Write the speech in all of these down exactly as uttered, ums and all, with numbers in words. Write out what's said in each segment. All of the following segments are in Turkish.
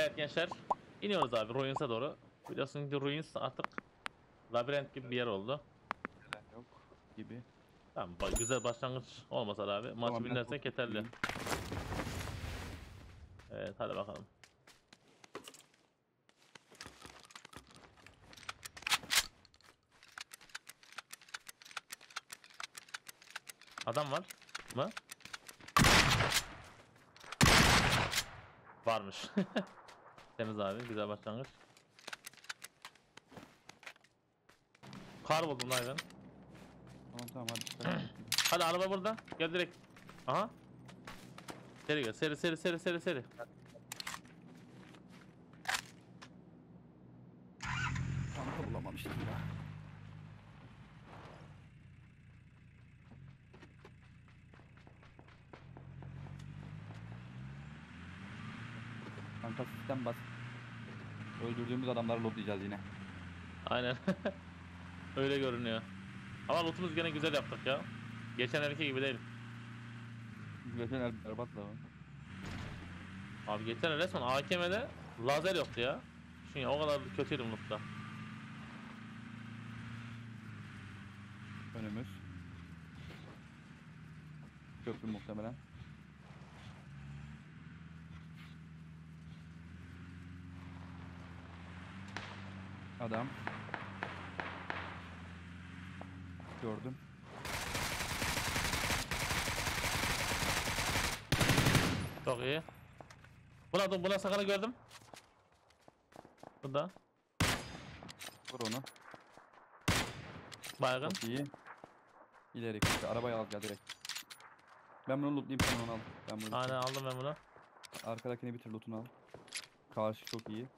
Evet gençler, iniyoruz abi Ruins'e doğru. Biliyorsun ki Ruins artık labirent gibi bir yer oldu. Yok gibi. Tamam, ba- güzel başlangıç olmasa da abi maçı Tamam, ben binersek çok yeterli. mutluyum. Evet hadi bakalım. Adam var mı? Varmış. Temiz abi, güzel başlangıç. Kar buldum lan ben. Tamam tamam hadi çıkalım. Hadi araba burada. Gel direkt. Aha. Seri gel. Seri seri seri seri seri. Çanta bulamamıştım ya. Kanka sistem bas. Öldürdüğümüz adamları lootlayacağız yine. Aynen. Öyle görünüyor. Ama lootumuzu gene güzel yaptık ya. Geçen erkek gibi değil. Geçen el berbatla o. Abi geçen resmen A K M'de lazer yoktu ya. Düşün ya, o kadar kötüydüm lootta. Önümüz. Köprü muhtemelen. Adam. Gördüm. Çok iyi. Buna da buna sakanı gördüm. Burada. Vur onu. Baygın. Çok iyi. İleri kanka. Arabayı al gel direkt. Ben bunu lootlayayım, sen onu al. Ben bunu Aynen lootlayayım. aldım ben bunu. Arkadakini bitir, lootunu al. Karşı çok iyi.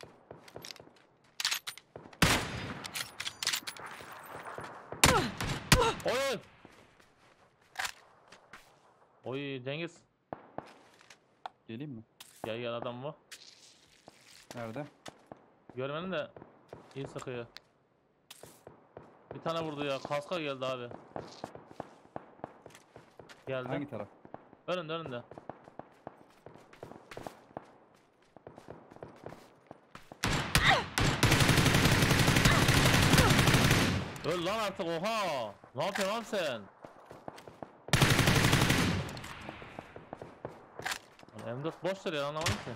Oy! Oy Cengiz. Geleyim mi? Gel gel adam bu. Nerede? Görmenin de iyi sıkıyor. Bir tane vurdu ya. Kaska geldi abi. Geldi. Hangi taraf? Önünde önünde. Öl lan artık, oha. Ne yapıyorsun lan sen? M dört boş ver ya, anlamadım ki.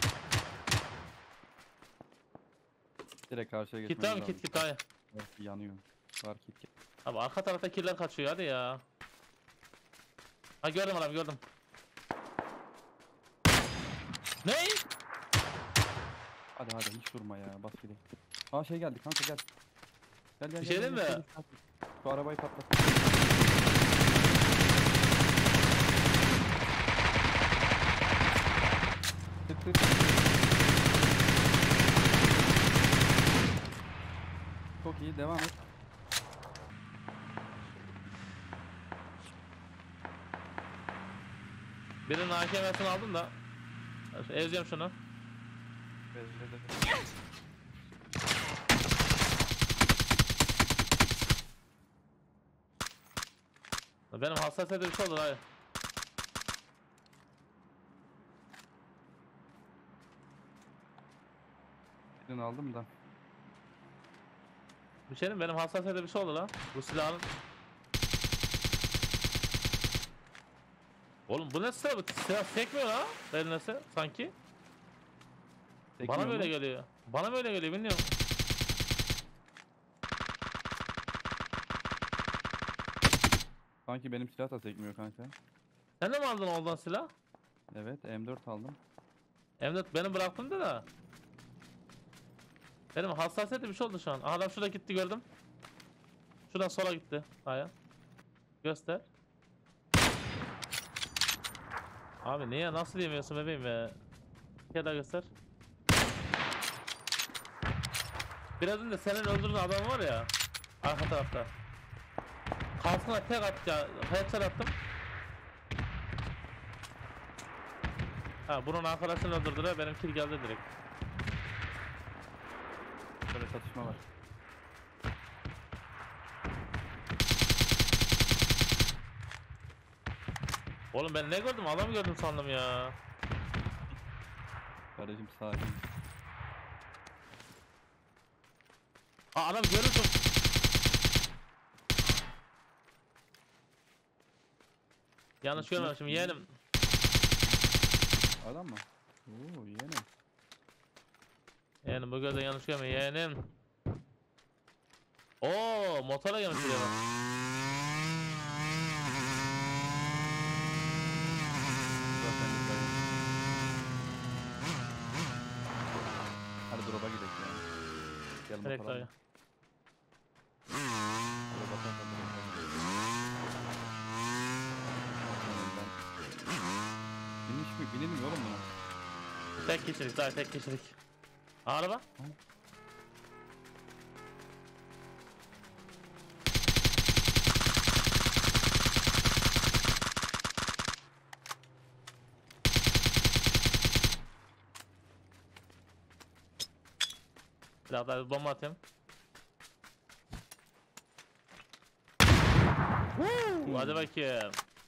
Direkt karşıya Kit geçmemiz var mı? Kit kit hayır. Evet, yanıyor. Var kit kit. Abi arka tarafta killer kaçıyor, hadi ya. Ha gördüm abi, gördüm. Ne? Hadi hadi hiç durma ya, bas gidelim. Aa şey geldi kanka, gel. Gel gel Bir gel. şey gel, değil gel, mi? gel. Şu arabayı patlat. Tık tık. Çok iyi, devam et. Birinin A K M'sini aldım da. Ezeceğim şunu. Benim hassasiyete bir şey olur hayır. Birini aldım da. Bir şey diyeyim, benim hassasiyete bir şey oldu lan. Bu silahın. Oğlum bu ne silah? Bu silah sekmiyor ha. Elinese sanki. Tekmiyor Bana böyle mu? geliyor. Bana böyle geliyor, bilmiyorum. Sanki benim silah da sekmiyor kanka. Sen de mi aldın oradan silah? Evet, M dört aldım. M dört benim bıraktım da da. Benim hassasiyete bir şey oldu şu an. Aha, adam şurada gitti, gördüm. Şuradan sola gitti. Hayır. Göster. Abi niye, nasıl diyemiyorsun bebeğim ya? Bir kere daha göster. Biraz önce senin öldürdüğün adam var ya. Arka tarafta. Kalsına tek at ya. Headshot attım. Ha, bunun arkadaşını öldürdüler. Benim kill geldi direkt. Böyle çatışma var. Oğlum ben ne gördüm? Adam gördüm sandım ya. kardeşim sakin. Aa, adam görürsün. Yanlış görmemişim yeğenim. Adam mı? Oo yeğenim. Yeğenim bu gözden yanlış görme yeğenim. Oo motora gelmiş buraya bak. Zaten güzel. Hadi drop'a gidelim ya. Gel Direkt motor abi. al. Drop'a tak, drop'a gidelim. Biniş mi? Binelim mi oğlum buna? Tek kişilik daha tek kişilik. Araba. Biraz daha bir bomba atayım. Woo, hadi bakayım.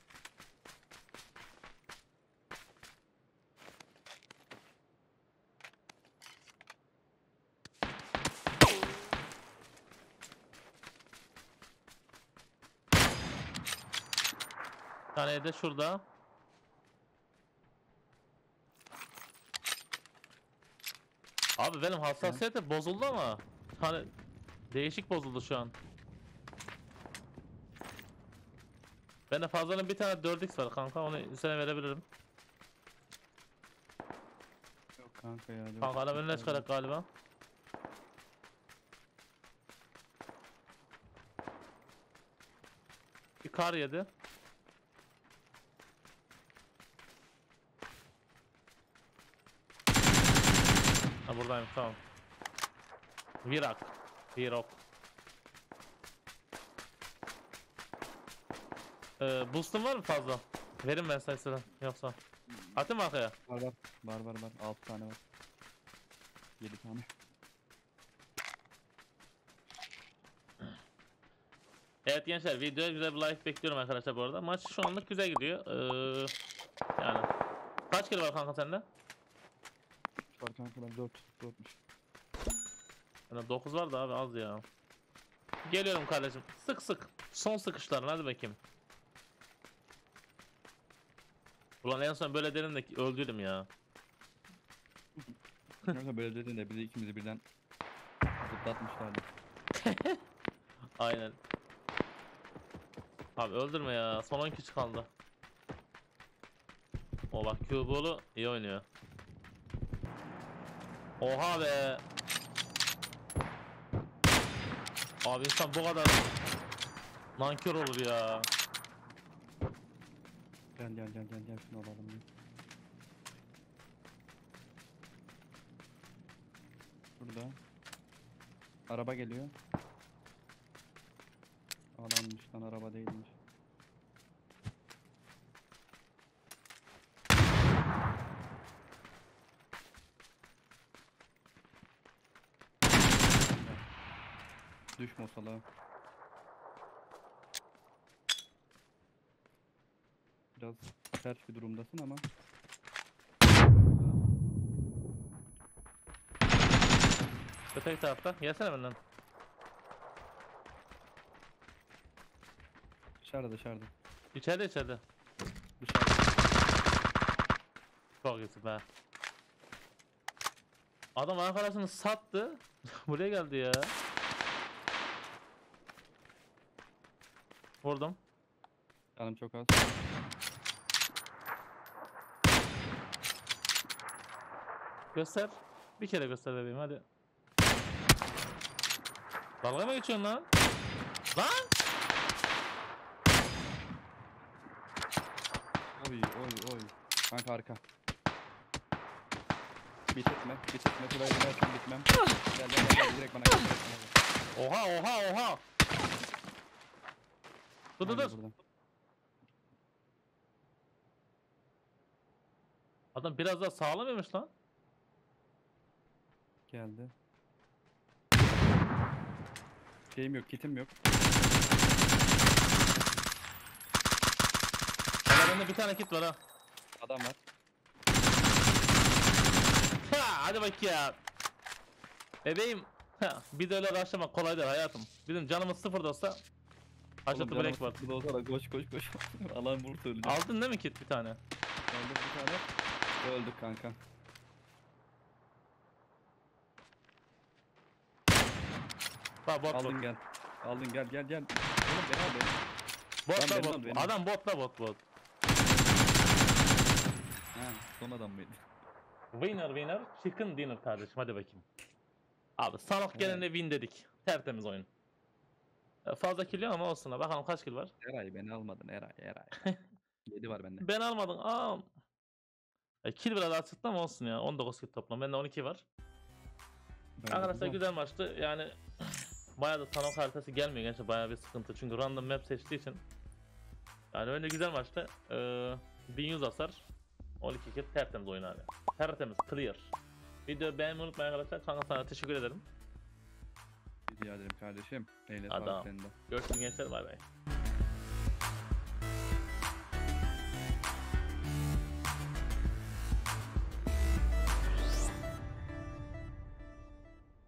Bir tane de şurada. Abi benim hassasiyetim bozuldu ama hani değişik bozuldu şu an. Bende fazlanın bir tane dört x var kanka, onu sana verebilirim. Yok kanka ya. dört Kanka adam önüne çıkar. çıkarak galiba. Bir kar yedi. Ha buradayım tamam. Virak. Virok. Ee, boost'un var mı fazla? Verin ben sayısını yoksa. Atayım mı arkaya? Var var. Var var var. altı tane var. yedi tane. Evet gençler, videoya güzel bir like bekliyorum arkadaşlar bu arada. Maç şu anlık güzel gidiyor. Ee, yani kaç kilo var kanka sende? Var kanka ben dört. dörtmüş. Yani dokuz var da abi az ya. Geliyorum kardeşim. Sık sık. Son sıkışların hadi bakayım. Ulan en son böyle dedim de öldürdüm ya. Kanka böyle dedin de bizi ikimizi birden zıplatmışlardı. Aynen. Abi öldürme ya. Son on kişi kaldı. O bak Cube'lu iyi oynuyor. Oha be. Abi insan bu kadar nankör olur ya. Gel gel gel gel gel şunu alalım. Gel. Burada. Araba geliyor. Adammış lan, araba değilmiş. Düşme o salağa. Biraz ters bir durumdasın ama. Öteki tarafta. Gelsene benden. Dışarıda dışarıda. İçeride içeride. Dışarıda. Çok iyisin be. Adam arkadaşını sattı. Buraya geldi ya. Vurdum. Canım çok az. Göster. Bir kere göster bebeğim hadi. Dalga mı geçiyorsun lan? Lan! Oy oy oy. Kanka arka. Bitirtme, bitirtme. Burayı binerken bitmem. Gel gel gel, gel direkt bana gel. direkt bana gel. Oha oha oha! Dur dur Aynen dur. buradan. Adam biraz daha sağlamıymış lan. Geldi. Şeyim yok, kitim yok. Valla bende bir tane kit var ha. Adam var. hadi bak ya. Bebeğim. Ha, bir de öyle başlamak kolay değil hayatım. Bizim canımız sıfır da olsa. Haşatı break var. Bu da olsa da koş koş koş. Alan vurur söyleyeceğim. Aldın değil mi kit bir tane? Aldık bir tane. Öldük kanka. Bak bot Aldın bot. gel. Aldın gel gel gel. Oğlum beni al beni. Bot Lan la benim bot. al, benim. Adam bot la bot bot. Ha, son adam mıydı? Winner winner chicken dinner kardeşim hadi bakayım. Abi Sanok Evet. gelene win dedik. Tertemiz oyun. E, Fazla kill yok ama olsun ha. Bakalım kaç kill var. Eray beni almadın Eray Eray. yedi var bende. Ben almadım. Aa. E, kill biraz arttı ama olsun ya. on dokuz kill toplam. Bende on iki var. Ben Arkadaşlar de güzel maçtı. Yani bayağı da Sanok haritası gelmiyor gerçi bayağı bir sıkıntı. Çünkü random map seçtiği için. Yani öyle güzel maçtı. Ee, bin yüz hasar. on iki kill tertemiz oyun abi. Tertemiz clear. Videoyu beğenmeyi unutmayın arkadaşlar. Kanka sana teşekkür ederim. Rica ederim kardeşim. Eline Adam. sağlık senin de. Görüşürüz gençler bay bay.